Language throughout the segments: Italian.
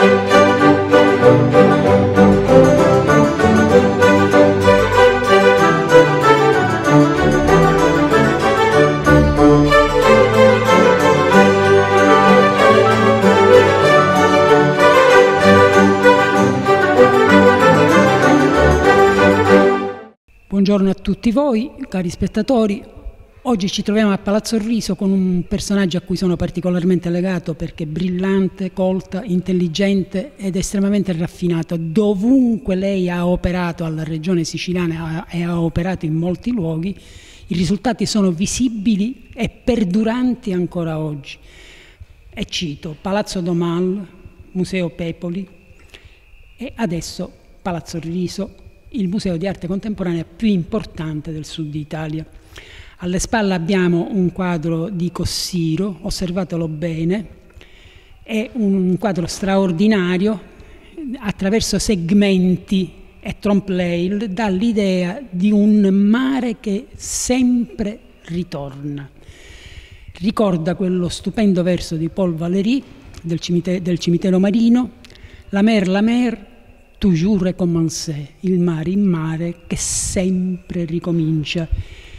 Buongiorno a tutti voi, cari spettatori. Oggi ci troviamo a Palazzo Riso con un personaggio a cui sono particolarmente legato perché è brillante, colta, intelligente ed estremamente raffinata. Dovunque lei ha operato alla regione siciliana e ha operato in molti luoghi, i risultati sono visibili e perduranti ancora oggi. E cito Palazzo Domal, Museo Pepoli e adesso Palazzo Riso, il museo di arte contemporanea più importante del sud Italia. Alle spalle abbiamo un quadro di Cossiro, osservatelo bene, è un quadro straordinario, attraverso segmenti e trompe-l'œil dà l'idea di un mare che sempre ritorna. Ricorda quello stupendo verso di Paul Valéry del cimitero marino, la mer, toujours recommencé, il mare che sempre ricomincia.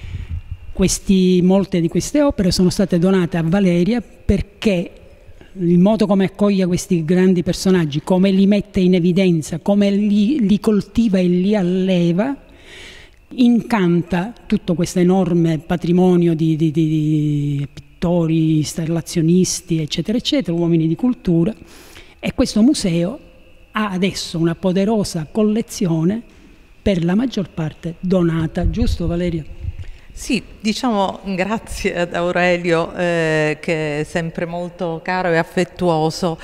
Molte di queste opere sono state donate a Valeria perché il modo come accoglie questi grandi personaggi, come li mette in evidenza, come li coltiva e li alleva, incanta tutto questo enorme patrimonio di pittori, installazionisti, eccetera, eccetera, uomini di cultura, e questo museo ha adesso una poderosa collezione, per la maggior parte donata, giusto Valeria? Sì, diciamo grazie ad Aurelio che è sempre molto caro e affettuoso.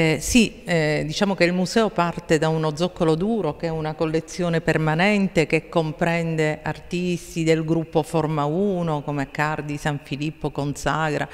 Diciamo che il museo parte da uno zoccolo duro che è una collezione permanente che comprende artisti del gruppo Forma 1 come Accardi, San Filippo, Consagra,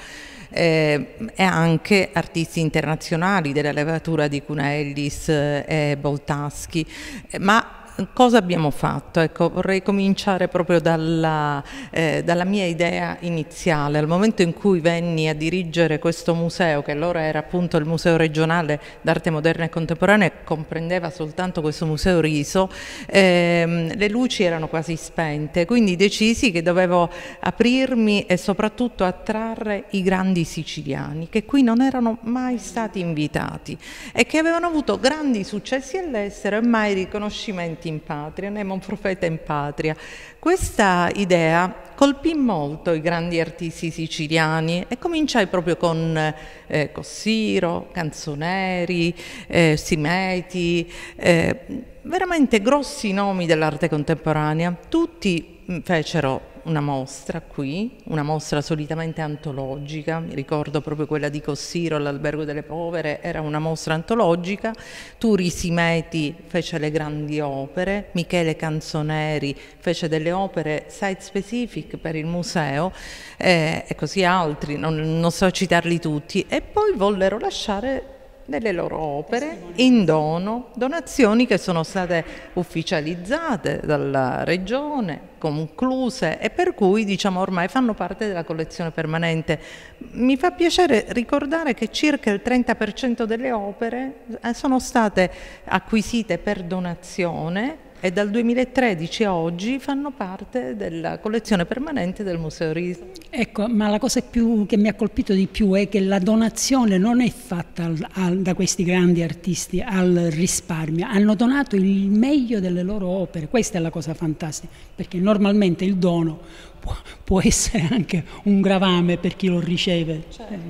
e anche artisti internazionali della levatura di Cunellis e Boltaschi, ma cosa abbiamo fatto? Ecco, vorrei cominciare proprio dalla mia idea iniziale. Al momento in cui venni a dirigere questo museo, che allora era appunto il Museo Regionale d'Arte Moderna e Contemporanea, comprendeva soltanto questo Museo Riso, le luci erano quasi spente, quindi decisi che dovevo aprirmi e soprattutto attrarre i grandi siciliani, che qui non erano mai stati invitati e che avevano avuto grandi successi all'estero e mai riconoscimenti in patria, nemo un profeta in patria. Questa idea colpì molto i grandi artisti siciliani e cominciai proprio con Cossiro, Canzoneri, Simeti, veramente grossi nomi dell'arte contemporanea. Tutti fecero una mostra qui, una mostra solitamente antologica, mi ricordo proprio quella di Cossiro all'Albergo delle Povere, era una mostra antologica. Turi Simeti fece le grandi opere, Michele Canzoneri fece delle opere site specific per il museo e così altri, non so citarli tutti, e poi vollero lasciare delle loro opere in donazioni che sono state ufficializzate dalla regione, concluse e per cui diciamo ormai fanno parte della collezione permanente. Mi fa piacere ricordare che circa il 30% delle opere sono state acquisite per donazione e dal 2013 a oggi fanno parte della collezione permanente del Museo Riso. Ecco, ma la cosa che mi ha colpito di più è che la donazione non è fatta da questi grandi artisti al risparmio, hanno donato il meglio delle loro opere, questa è la cosa fantastica, perché normalmente il dono può essere anche un gravame per chi lo riceve.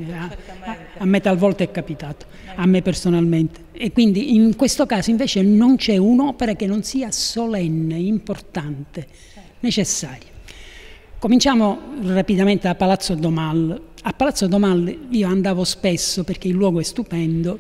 A me talvolta è capitato, a me personalmente. E quindi in questo caso invece non c'è un'opera che non sia solenne, importante, necessaria. Cominciamo rapidamente da Palazzo Domal. A Palazzo Domal io andavo spesso perché il luogo è stupendo,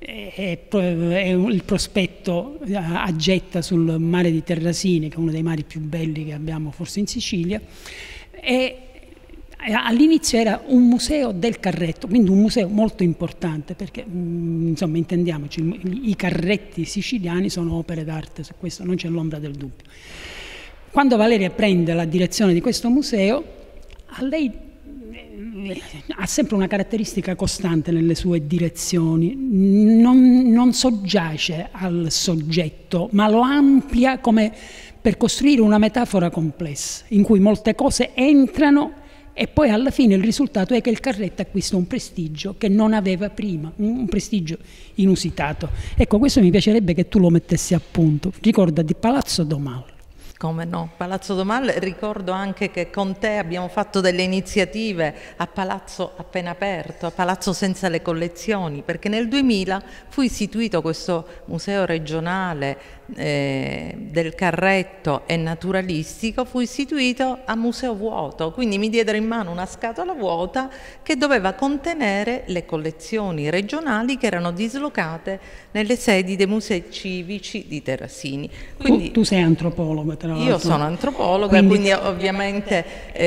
il prospetto aggetta sul mare di Terrasini, che è uno dei mari più belli che abbiamo forse in Sicilia, e all'inizio era un museo del carretto, quindi un museo molto importante perché insomma intendiamoci, i carretti siciliani sono opere d'arte, su questo non c'è l'ombra del dubbio. Quando Valeria prende la direzione di questo museo, a lei ha sempre una caratteristica costante nelle sue direzioni, non soggiace al soggetto, ma lo amplia come per costruire una metafora complessa, in cui molte cose entrano e poi alla fine il risultato è che il carretto acquista un prestigio che non aveva prima, un prestigio inusitato. Ecco, questo mi piacerebbe che tu lo mettessi a punto. Ricorda di Palazzo Domal. Come no, Palazzo Domal, ricordo anche che con te abbiamo fatto delle iniziative a Palazzo appena aperto, a Palazzo senza le collezioni, perché nel 2000 fu istituito questo museo regionale del carretto e naturalistico, fu istituito a museo vuoto, quindi mi diedero in mano una scatola vuota che doveva contenere le collezioni regionali che erano dislocate nelle sedi dei musei civici di Terrasini. Quindi, tu sei antropologo, tra l'altro. Io sono antropologa, quindi ovviamente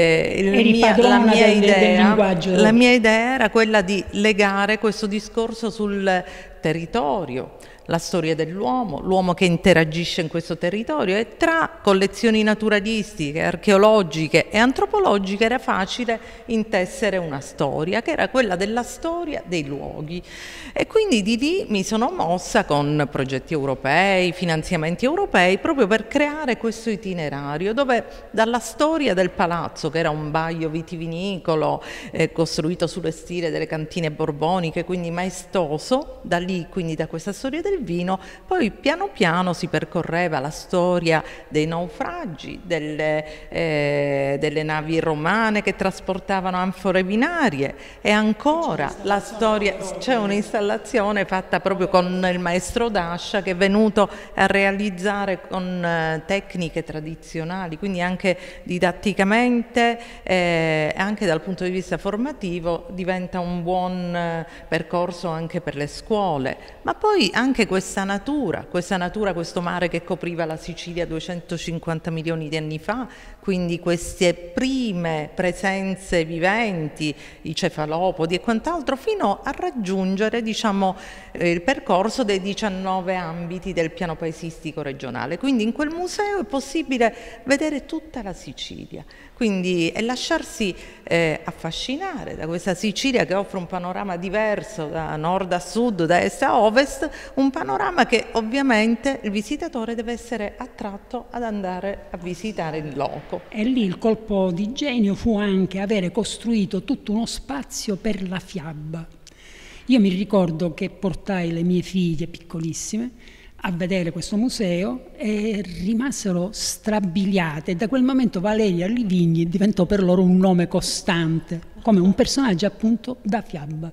la mia idea era quella di legare questo discorso sul territorio, la storia dell'uomo, l'uomo che interagisce in questo territorio, e tra collezioni naturalistiche, archeologiche e antropologiche era facile intessere una storia, che era quella della storia dei luoghi. E quindi di lì mi sono mossa con progetti europei, finanziamenti europei, proprio per creare questo itinerario dove dalla storia del palazzo, che era un baio vitivinicolo costruito sulle stile delle cantine borboniche, quindi maestoso, da lì, quindi da questa storia del vino, poi piano piano si percorreva la storia dei naufragi, delle navi romane che trasportavano anfore vinarie, e ancora la storia, c'è un'installazione fatta proprio con il maestro Dascia che è venuto a realizzare con tecniche tradizionali, quindi anche didatticamente e anche dal punto di vista formativo diventa un buon percorso anche per le scuole. Ma poi anche questa natura, questo mare che copriva la Sicilia 250 milioni di anni fa, quindi queste prime presenze viventi, i cefalopodi e quant'altro, fino a raggiungere, diciamo, il percorso dei 19 ambiti del piano paesistico regionale. Quindi in quel museo è possibile vedere tutta la Sicilia, quindi e lasciarsi affascinare da questa Sicilia che offre un panorama diverso da nord a sud, da est a ovest, un panorama che ovviamente il visitatore deve essere attratto ad andare a visitare in loco. E lì il colpo di genio fu anche avere costruito tutto uno spazio per la fiaba. Io mi ricordo che portai le mie figlie piccolissime a vedere questo museo e rimasero strabiliate. Da quel momento Valeria Livigni diventò per loro un nome costante, come un personaggio appunto da fiaba.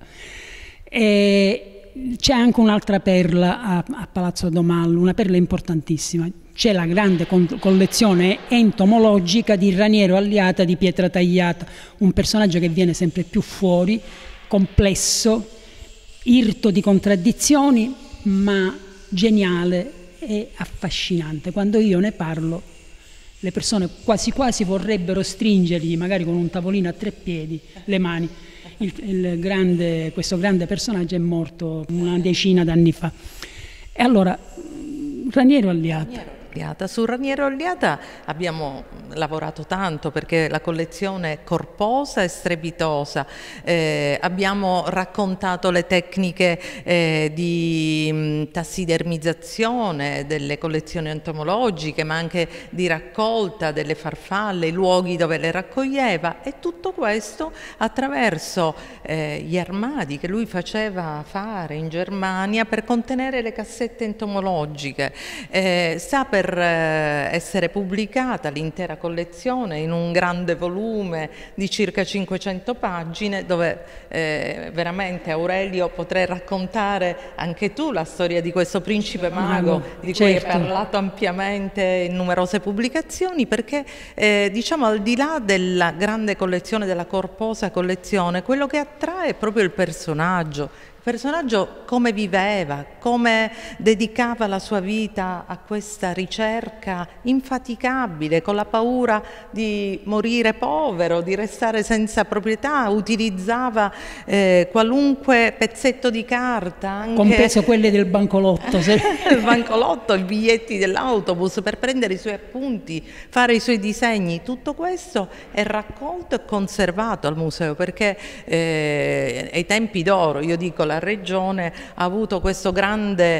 E c'è anche un'altra perla a Palazzo Domal, una perla importantissima. C'è la grande collezione entomologica di Raniero Alliata di Pietra Tagliata, un personaggio che viene sempre più fuori, complesso, irto di contraddizioni, ma geniale e affascinante. Quando io ne parlo, le persone quasi quasi vorrebbero stringergli, magari con un tavolino a 3 piedi, le mani. Questo grande personaggio è morto una decina d'anni fa. E allora, Raniero Alliata. Su Raniero Alliata abbiamo lavorato tanto perché la collezione è corposa e strepitosa, abbiamo raccontato le tecniche di tassidermizzazione delle collezioni entomologiche, ma anche di raccolta delle farfalle, i luoghi dove le raccoglieva, e tutto questo attraverso gli armadi che lui faceva fare in Germania per contenere le cassette entomologiche. Sta per essere pubblicata l'intera collezione in un grande volume di circa 500 pagine, dove veramente, Aurelio, potrei raccontare anche tu la storia di questo principe mago di cui hai parlato ampiamente in numerose pubblicazioni, perché diciamo, al di là della grande collezione, della corposa collezione, quello che attrae è proprio il personaggio personaggio come viveva, come dedicava la sua vita a questa ricerca infaticabile, con la paura di morire povero, di restare senza proprietà, utilizzava qualunque pezzetto di carta, anche compreso quelle del bancolotto. il bancolotto, i biglietti dell'autobus per prendere i suoi appunti, fare i suoi disegni. Tutto questo è raccolto e conservato al museo, perché ai tempi d'oro, io dico, la regione ha avuto questo grande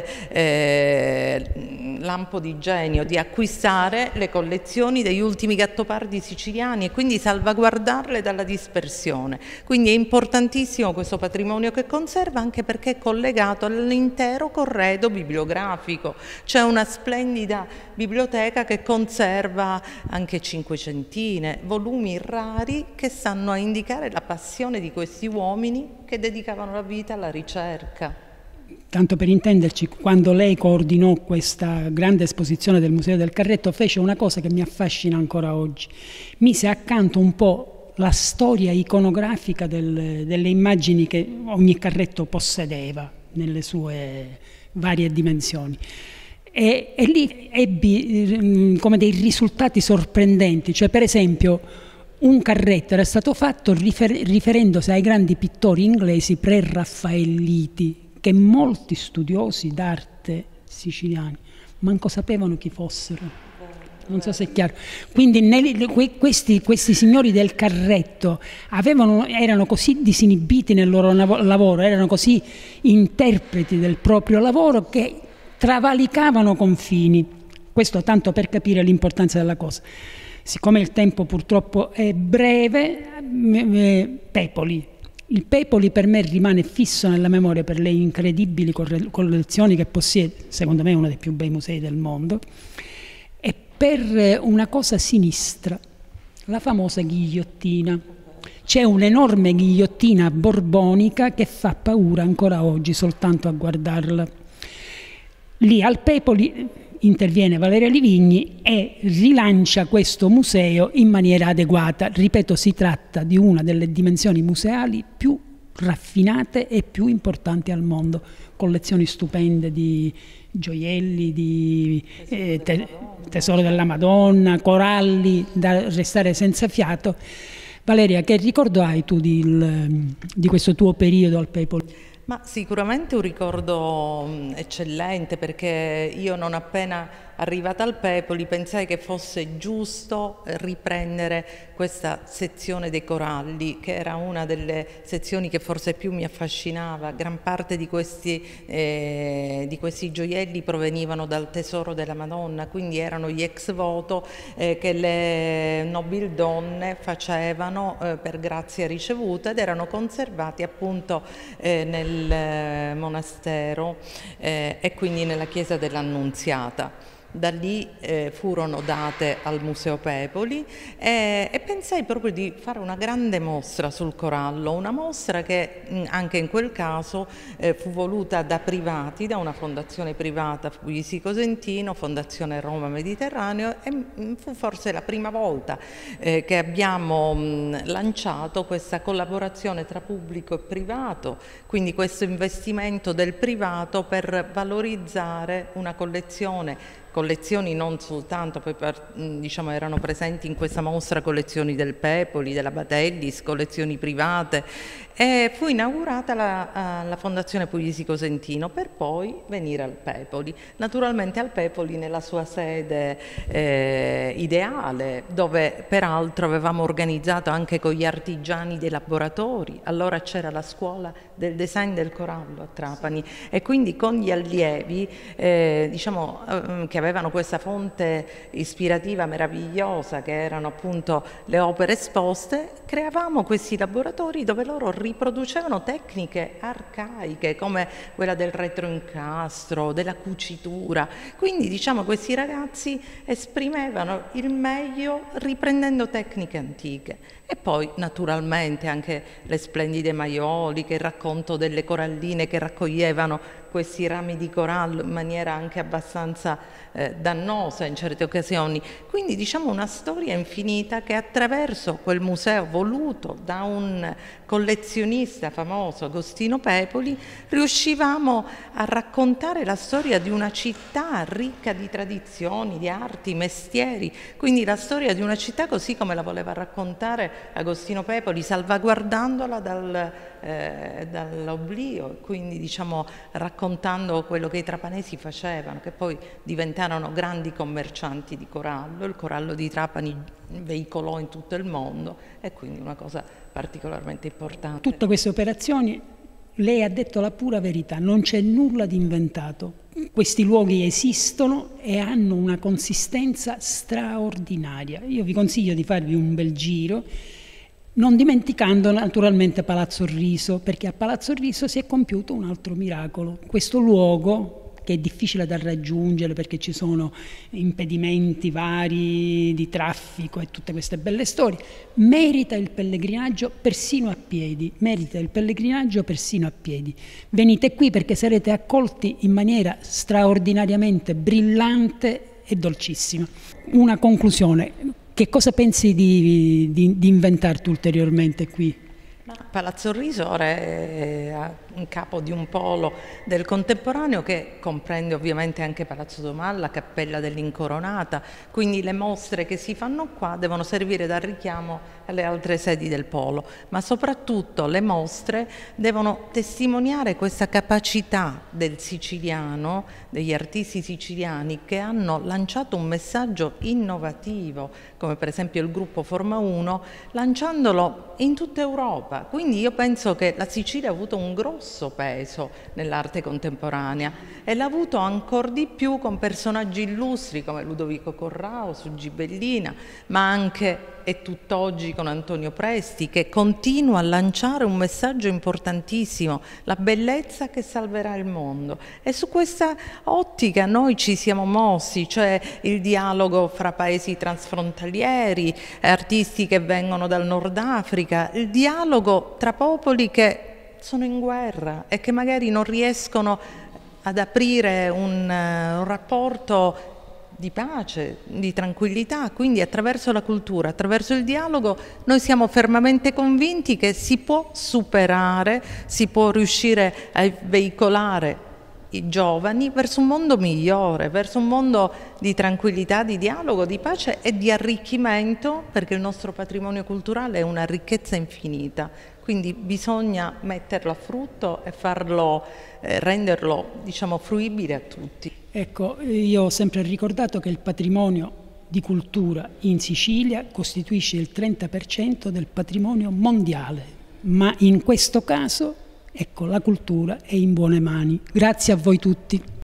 lampo di genio di acquistare le collezioni degli ultimi gattopardi siciliani e quindi salvaguardarle dalla dispersione. Quindi è importantissimo questo patrimonio che conserva, anche perché è collegato all'intero corredo bibliografico. C'è una splendida biblioteca che conserva anche cinquecentine, volumi rari che stanno a indicare la passione di questi uomini che dedicavano la vita alla ricerca. Tanto per intenderci, quando lei coordinò questa grande esposizione del Museo del Carretto, fece una cosa che mi affascina ancora oggi. Mise accanto un po' la storia iconografica delle immagini che ogni carretto possedeva nelle sue varie dimensioni. E lì ebbi come dei risultati sorprendenti. Cioè, per esempio, un carretto era stato fatto riferendosi ai grandi pittori inglesi pre-raffaelliti, che molti studiosi d'arte siciliani manco sapevano chi fossero. Non so se è chiaro. Quindi questi signori del carretto erano così disinibiti nel loro lavoro, erano così interpreti del proprio lavoro, che travalicavano confini. Questo tanto per capire l'importanza della cosa. Siccome il tempo purtroppo è breve, Pepoli. Il Pepoli per me rimane fisso nella memoria per le incredibili collezioni che possiede, secondo me è uno dei più bei musei del mondo, e per una cosa sinistra, la famosa ghigliottina. C'è un'enorme ghigliottina borbonica che fa paura ancora oggi soltanto a guardarla. Lì al Pepoli interviene Valeria Livigni e rilancia questo museo in maniera adeguata. Ripeto, si tratta di una delle dimensioni museali più raffinate e più importanti al mondo. Collezioni stupende di gioielli, di tesoro della Madonna, coralli da restare senza fiato. Valeria, che ricordo hai tu di questo tuo periodo al Pepoli? Ma sicuramente un ricordo eccellente, perché io non appena arrivata al Pepoli pensai che fosse giusto riprendere questa sezione dei coralli, che era una delle sezioni che forse più mi affascinava. Gran parte di questi gioielli provenivano dal tesoro della Madonna, quindi erano gli ex voto che le nobildonne facevano per grazia ricevuta, ed erano conservati appunto nel monastero e quindi nella chiesa dell'Annunziata. Da lì furono date al Museo Pepoli e pensai proprio di fare una grande mostra sul corallo, una mostra che anche in quel caso fu voluta da privati, da una fondazione privata, Puglisi Cosentino, Fondazione Roma Mediterraneo, e fu forse la prima volta che abbiamo lanciato questa collaborazione tra pubblico e privato, quindi questo investimento del privato per valorizzare una collezioni non soltanto, poi diciamo erano presenti in questa mostra collezioni del Pepoli, della Batellis, collezioni private, e fu inaugurata la Fondazione Puglisi Cosentino per poi venire al Pepoli. Naturalmente al Pepoli nella sua sede ideale, dove peraltro avevamo organizzato anche con gli artigiani dei laboratori. Allora c'era la scuola del design del corallo a Trapani, e quindi con gli allievi diciamo che avevano questa fonte ispirativa meravigliosa, che erano appunto le opere esposte, creavamo questi laboratori dove loro riproducevano tecniche arcaiche come quella del retroincastro, della cucitura. Quindi diciamo questi ragazzi esprimevano il meglio riprendendo tecniche antiche. E poi naturalmente anche le splendide maioliche, il racconto delle coralline che raccoglievano questi rami di corallo in maniera anche abbastanza dannosa in certe occasioni. Quindi diciamo una storia infinita che attraverso quel museo voluto da un collezionista famoso, Agostino Pepoli, riuscivamo a raccontare la storia di una città ricca di tradizioni, di arti, mestieri, quindi la storia di una città così come la voleva raccontare Agostino Pepoli, salvaguardandola dall'oblio, quindi diciamo raccontando quello che i trapanesi facevano, che poi diventarono grandi commercianti di corallo. Il corallo di Trapani veicolò in tutto il mondo e quindi una cosa particolarmente importante. Tutte queste operazioni, lei ha detto la pura verità, non c'è nulla di inventato. Questi luoghi esistono e hanno una consistenza straordinaria. Io vi consiglio di farvi un bel giro, non dimenticando naturalmente Palazzo Riso, perché a Palazzo Riso si è compiuto un altro miracolo. Questo luogo, che è difficile da raggiungere perché ci sono impedimenti vari di traffico e tutte queste belle storie, merita il pellegrinaggio persino a piedi, merita il pellegrinaggio persino a piedi. Venite qui perché sarete accolti in maniera straordinariamente brillante e dolcissima. Una conclusione, che cosa pensi di inventarti ulteriormente qui? Palazzo Riso ora è in capo di un polo del contemporaneo che comprende ovviamente anche Palazzo Domalla, Cappella dell'Incoronata, quindi le mostre che si fanno qua devono servire da richiamo alle altre sedi del polo, ma soprattutto le mostre devono testimoniare questa capacità del siciliano, degli artisti siciliani che hanno lanciato un messaggio innovativo, come per esempio il gruppo Forma 1, lanciandolo in tutta Europa. Quindi io penso che la Sicilia ha avuto un grosso peso nell'arte contemporanea e l'ha avuto ancora di più con personaggi illustri come Ludovico Corrao su Gibellina, ma anche e tutt'oggi con Antonio Presti, che continua a lanciare un messaggio importantissimo, la bellezza che salverà il mondo. E su questa ottica noi ci siamo mossi, cioè il dialogo fra paesi transfrontalieri, artisti che vengono dal Nord Africa, il dialogo tra popoli che sono in guerra e che magari non riescono ad aprire un rapporto di pace, di tranquillità. Quindi attraverso la cultura, attraverso il dialogo, noi siamo fermamente convinti che si può superare, si può riuscire a veicolare i giovani verso un mondo migliore, verso un mondo di tranquillità, di dialogo, di pace e di arricchimento, perché il nostro patrimonio culturale è una ricchezza infinita. Quindi bisogna metterlo a frutto e farlo, renderlo, diciamo, fruibile a tutti. Ecco, io ho sempre ricordato che il patrimonio di cultura in Sicilia costituisce il 30% del patrimonio mondiale, ma in questo caso, ecco, la cultura è in buone mani. Grazie a voi tutti.